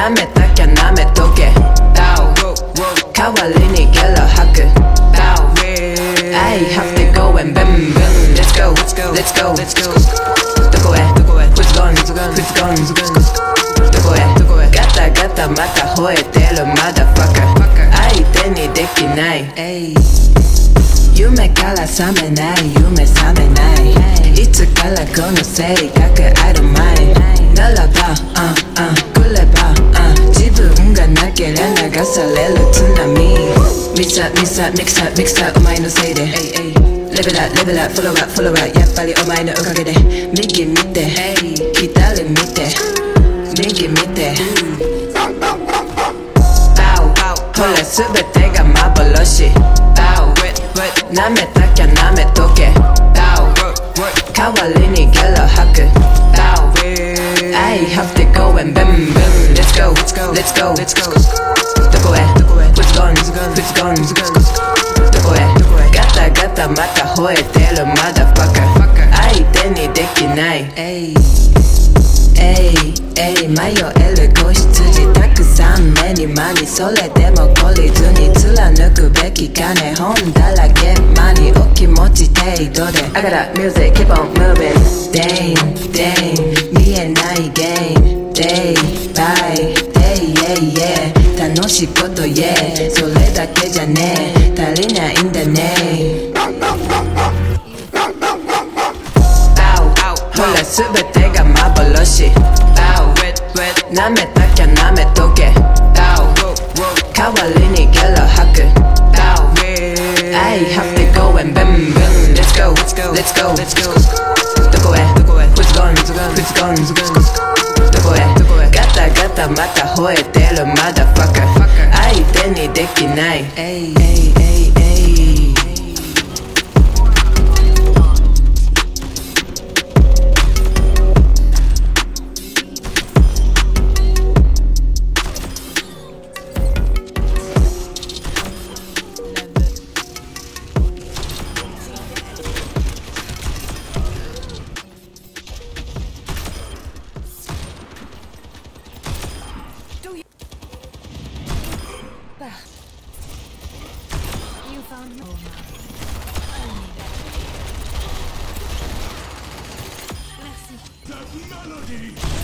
舐めたきゃ舐めとけ代わりにゲロ吐くI have to go and boom boom Let's go, let's go どこへ Who's gone, who's gone どこへガタガタまた吠えてるマダファカー相手にできない夢から覚めない夢覚めないいつからこの性格 I don't mind ならば来れば自分がなけりゃ流される津波ミサミサミクサミクサお前のせいでレベラレベラフォロワーフォロワーやっぱりお前のおかげで右見て左見て右見てほら全てが幻舐めたきゃ舐めとけ代わりにゲロ吐くI have to go and boom boom Let's go, let's go どこへ Who's gone, who's gone どこへガタガタまた吠えてるマダファカー相手にできない迷える子羊たくさん目に間にそれでも懲りずに貫くべき金本だらけ間にお気持ち程度で I got a music keep on moving Dame 見えないゲーム Day by day yeah 楽しいこと言えそれだけじゃねえ足りないんだねほら全てが幻舐めたきゃ舐めとけ代わりにゲロ吐くI have to go and boom boom Let's go, let's go どこへ Who's gone, who's gone どこへガタガタまた吠えてるマダファカー相手にできない You found home. Merci. That melody!